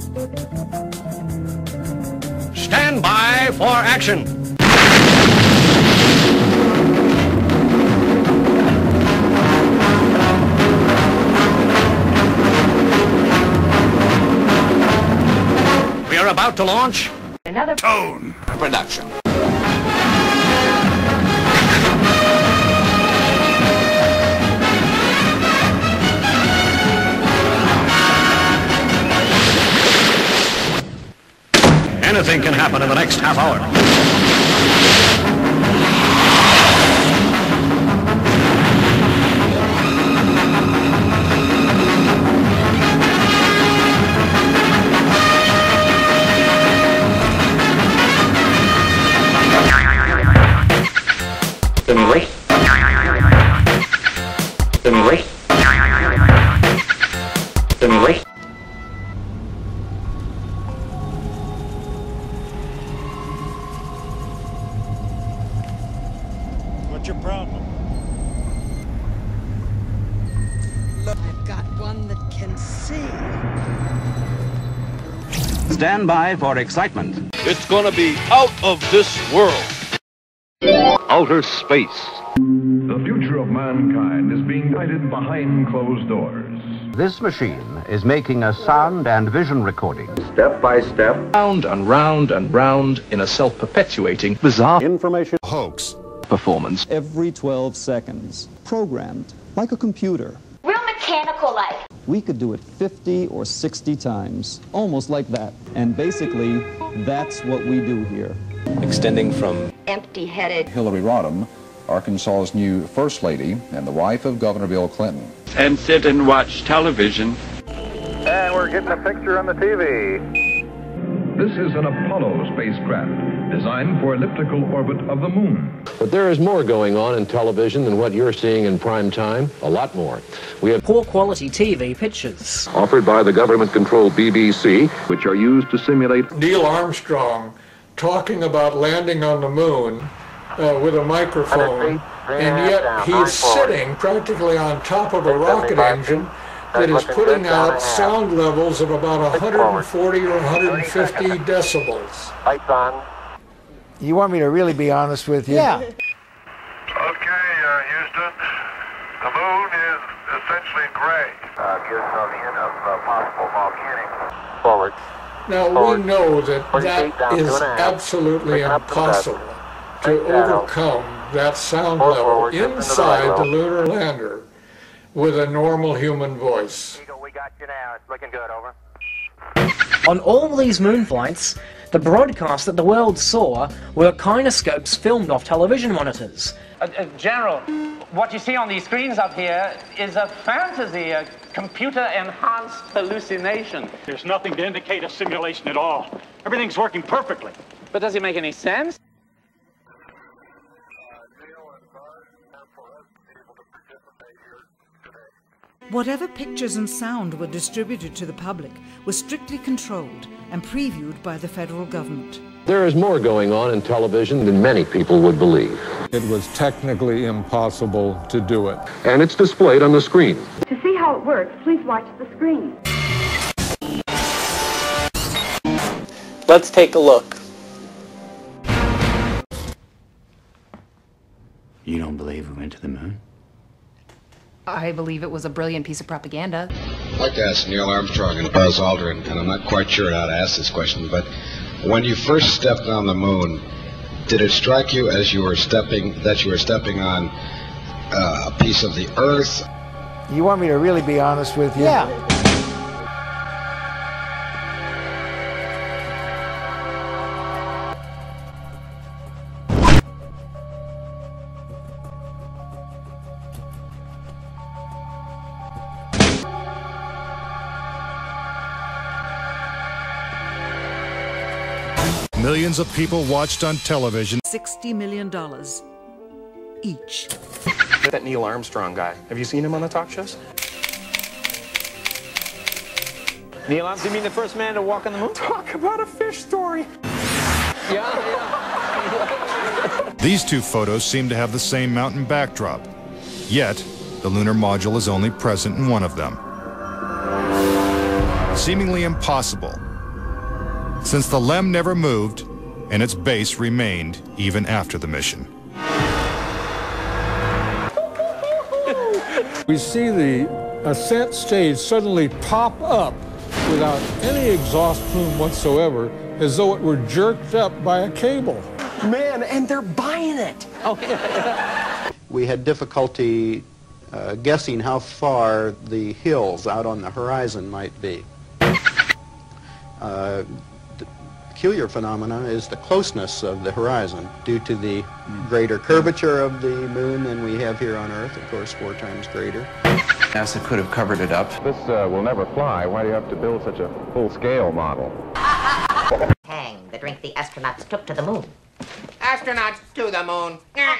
Stand by for action. We are about to launch another Tone production. Anything can happen in the next half hour. Stimulate. Stimulate. Stimulate. What's your problem? Look, I've got one that can see. Stand by for excitement. It's gonna be out of this world. Outer space. The future of mankind is being guided behind closed doors. This machine is making a sound and vision recording. Step by step. Round and round and round in a self-perpetuating, bizarre Information hoax performance. Every 12 seconds. Programmed like a computer. real mechanical-like. We could do it 50 or 60 times, almost like that. And basically, that's what we do here. Extending from Empty-headed. Hillary Rodham, Arkansas's new First Lady and the wife of Governor Bill Clinton. And sit and watch television. And we're getting a picture on the TV. This is an Apollo spacecraft designed for elliptical orbit of the moon. But there is more going on in television than what you're seeing in prime time. A lot more. We have poor quality TV pictures offered by the government-controlled BBC, Which are used to simulate Neil Armstrong talking about landing on the moon with a microphone, and yet he's sitting practically on top of a rocket engine that is putting out sound levels of about 140 or 150 decibels. Lights on. You want me to really be honest with you? Yeah. Okay, Houston. The moon is essentially gray. Gives some hint of possible volcanic. Forward. Now we know that that is absolutely impossible to overcome that sound level inside the lunar lander with a normal human voice. We got you now. It's looking good. Over. On all these moon flights, the broadcasts that the world saw were kinescopes filmed off television monitors. General, what you see on these screens up here is a fantasy, a computer-enhanced hallucination. There's nothing to indicate a simulation at all. Everything's working perfectly. But does it make any sense? Whatever pictures and sound were distributed to the public was strictly controlled and previewed by the federal government. there is more going on in television than many people would believe. It was technically impossible to do it. And it's displayed on the screen. To see how it works, please watch the screen. Let's take a look. You don't believe we went to the moon? I believe it was a brilliant piece of propaganda. I'd like to ask Neil Armstrong and Buzz Aldrin, and I'm not quite sure how to ask this question, but when you first stepped on the moon, did it strike you as you were stepping on a piece of the Earth? You want me to really be honest with you? Yeah. Millions of people watched on television. $60 million each. That Neil Armstrong guy. Have you seen him on the talk shows? Neil Armstrong, you mean the first man to walk on the moon? Talk about a fish story. Yeah. These two photos seem to have the same mountain backdrop. Yet, the lunar module is only present in one of them. Seemingly impossible, since the LEM never moved and its base remained even after the mission. We see the ascent stage suddenly pop up without any exhaust plume whatsoever, as though it were jerked up by a cable. Man, and they're buying it. Oh, yeah. We had difficulty guessing how far the hills out on the horizon might be. The peculiar phenomena is the closeness of the horizon due to the greater curvature of the moon than we have here on Earth, of course 4 times greater. NASA could have covered it up. This will never fly. Why do you have to build such a full-scale model? Tang, the drink the astronauts took to the moon. Astronauts to the moon.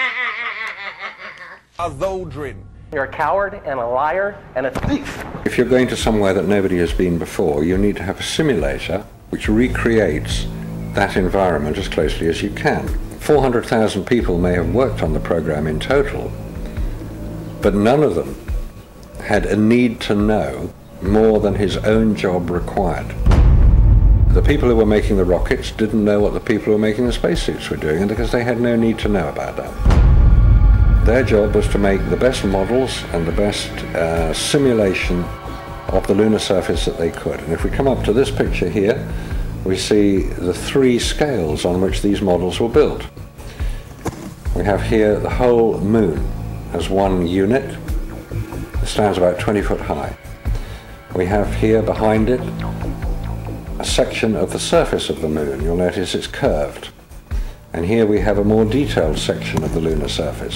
A Zodrin. You're a coward and a liar and a thief. If you're going to somewhere that nobody has been before, you need to have a simulator which recreates that environment as closely as you can. 400,000 people may have worked on the program in total, but none of them had a need to know more than his own job required. The people who were making the rockets didn't know what the people who were making the spacesuits were doing, and because they had no need to know about that. Their job was to make the best models and the best simulation of the lunar surface that they could. And if we come up to this picture here, we see the 3 scales on which these models were built. We have here the whole moon as one unit. It stands about 20 foot high. We have here behind it a section of the surface of the moon. You'll notice it's curved. And here we have a more detailed section of the lunar surface.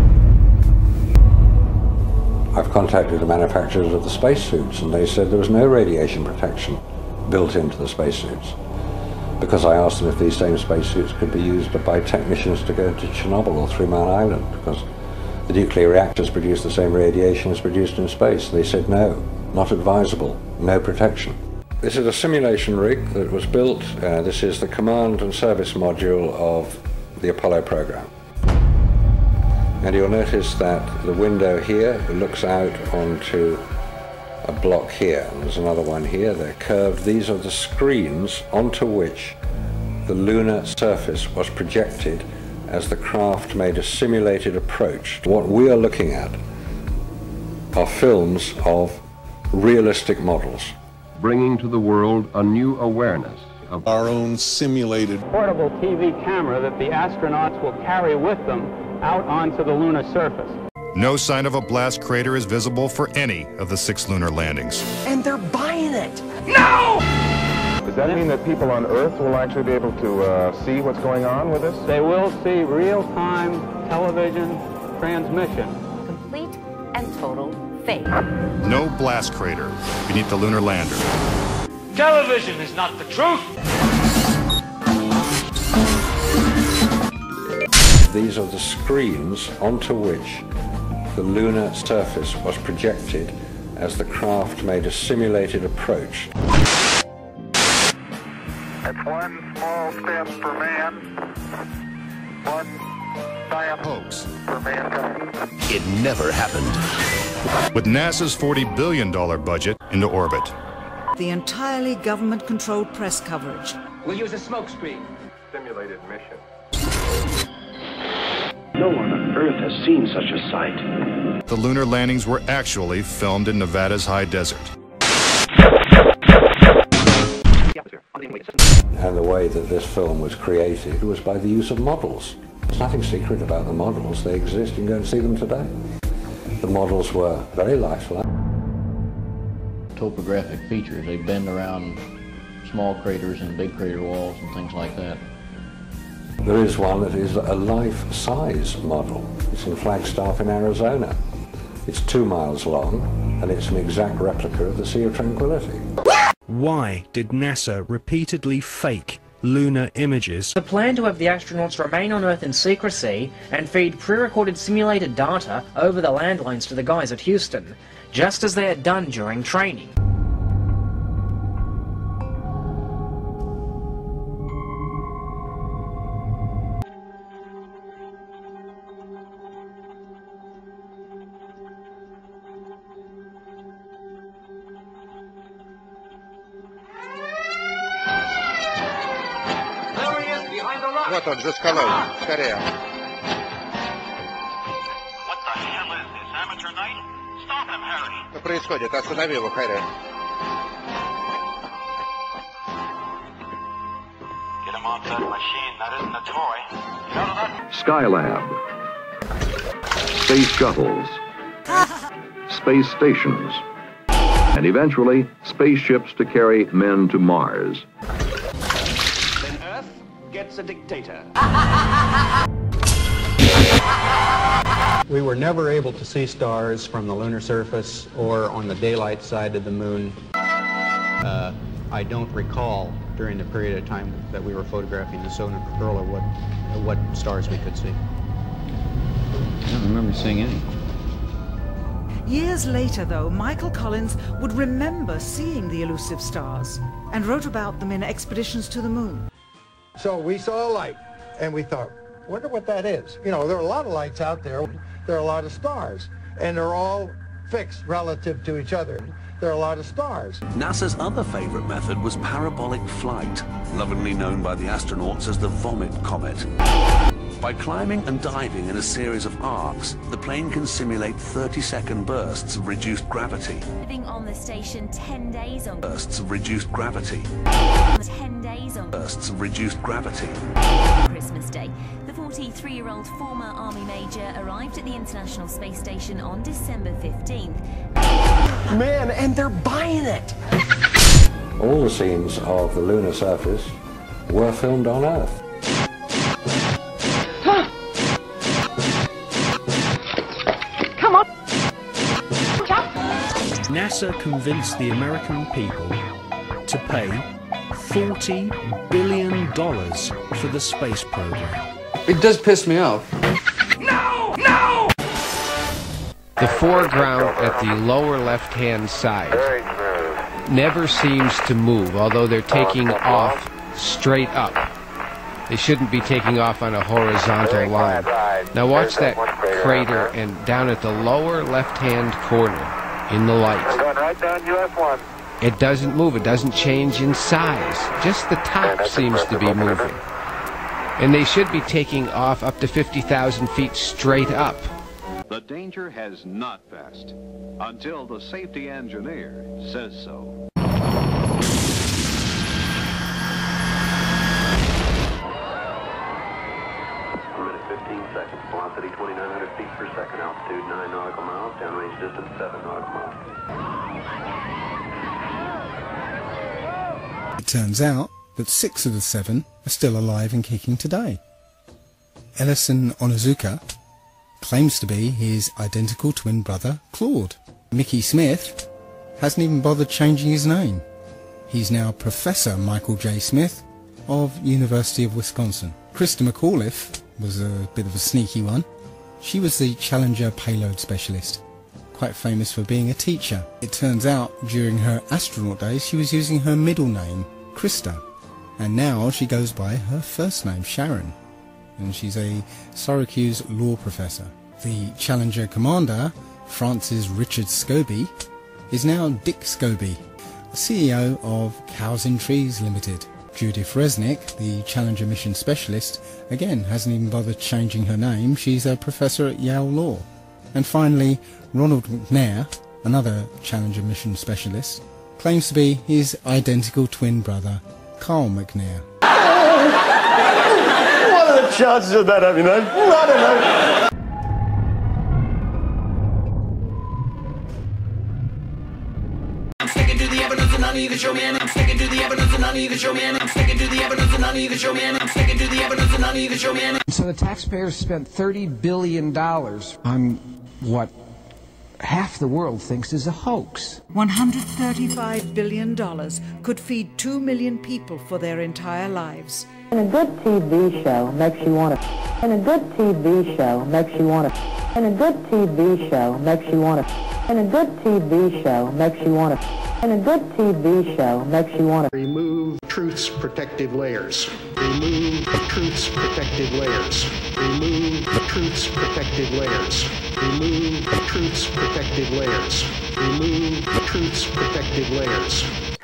I've contacted the manufacturers of the spacesuits, and they said there was no radiation protection built into the spacesuits, because I asked them if these same spacesuits could be used by technicians to go to Chernobyl or 3 Mile Island, because the nuclear reactors produce the same radiation as produced in space. They said no, not advisable, no protection. This is a simulation rig that was built. This is the command and service module of the Apollo program. And you'll notice that the window here looks out onto a block here, and there's another one here. They're curved. These are the screens onto which the lunar surface was projected as the craft made a simulated approach. What we are looking at are films of realistic models, bringing to the world a new awareness of our own simulated portable TV camera that the astronauts will carry with them out onto the lunar surface. No sign of a blast crater is visible for any of the 6 lunar landings. And they're buying it. No! Does that mean that people on Earth will actually be able to see what's going on with this? They will see real-time television transmission. Complete and total fake. No blast crater beneath the lunar lander. Television is not the truth. These are the screens onto which the lunar surface was projected as the craft made a simulated approach. It's 1 small step for man, 1 giant hoax for mankind. It never happened. With NASA's $40 billion budget into orbit. The entirely government-controlled press coverage. We'll use a smokescreen. Simulated mission. No one on Earth has seen such a sight. The lunar landings were actually filmed in Nevada's high desert. And the way that this film was created was by the use of models. There's nothing secret about the models. They exist. You can go and see them today. The models were very lifelike. Topographic features. They bend around small craters and big crater walls and things like that. There is one that is a life-size model. It's in Flagstaff in Arizona. It's 2 miles long, and it's an exact replica of the Sea of Tranquility. Why did NASA repeatedly fake lunar images? The plan to have the astronauts remain on Earth in secrecy and feed pre-recorded simulated data over the landlines to the guys at Houston, just as they had done during training. Вот он, за скалой. Скорее. Что происходит? Останови его, Харри. Skylab, space shuttles, space stations, and eventually spaceships to carry men to Mars. Then Earth gets a dictator. We were never able to see stars from the lunar surface or on the daylight side of the moon. I don't recall during the period of time that we were photographing the solar corona what stars we could see. I don't remember seeing any. Years later, though, Michael Collins would remember seeing the elusive stars and wrote about them in Expeditions to the Moon. So we saw a light, and we thought, wonder what that is. You know, there are a lot of lights out there. There are a lot of stars, and they're all fixed relative to each other. There are a lot of stars. NASA's other favorite method was parabolic flight, lovingly known by the astronauts as the Vomit Comet. By climbing and diving in a series of arcs, the plane can simulate 30-second bursts of reduced gravity. Living on the station 10 days on bursts of reduced gravity. 10 days on bursts of reduced gravity. Christmas Day, the 43-year-old former Army Major arrived at the International Space Station on December 15th. Man, and they're buying it! All the scenes of the lunar surface were filmed on Earth. Come on! NASA convinced the American people to pay $40 billion for the space program. It does piss me off. No! No! The foreground at the lower left-hand side never seems to move, although they're taking off straight up. They shouldn't be taking off on a horizontal line. Now watch that crater, and down at the lower left-hand corner in the light. Going right down US 1. It doesn't move. It doesn't change in size. Just the top seems to be moving. And they should be taking off up to 50,000 feet straight up. The danger has not passed until the safety engineer says so. 15 seconds. Velocity 2,900 feet per second. Altitude 9 nautical miles. Downrange distance 7 nautical miles. It turns out that 6 of the 7 are still alive and kicking today. Ellison Onizuka claims to be his identical twin brother, Claude. Mickey Smith hasn't even bothered changing his name. He's now Professor Michael J. Smith of University of Wisconsin. Krista McAuliffe was a bit of a sneaky one. She was the Challenger payload specialist, quite famous for being a teacher. It turns out during her astronaut days she was using her middle name, Krista, and now she goes by her first name, Sharon, and she's a Syracuse law professor. The Challenger commander, Francis Richard Scobie, is now Dick Scobie, CEO of Cows in Trees Limited. Judith Resnick, the Challenger mission specialist, again hasn't even bothered changing her name. She's a professor at Yale Law. And finally, Ronald McNair, another Challenger mission specialist, claims to be his identical twin brother, Carl McNair. What are the chances of that happening, man? I don't know. I'm sticking to the evidence and I need to show me. I'm sticking to the evidence and I need to show me. I'm sticking to the evidence and I need to show me. I'm sticking to the evidence and I need to show me. So the taxpayers spent $30 billion on what half the world thinks is a hoax. $135 billion could feed 2 million people for their entire lives. And a good TV show makes you want to. And a good TV show makes you want to. And a good TV show makes you want to. And a good TV show makes you want to. And a good TV show makes you want to. Remove truth's protective layers. Remove the truth's protective layers. Remove the truth's protective layers. Remove the truth's protective layers. Remove the truth's protective layers.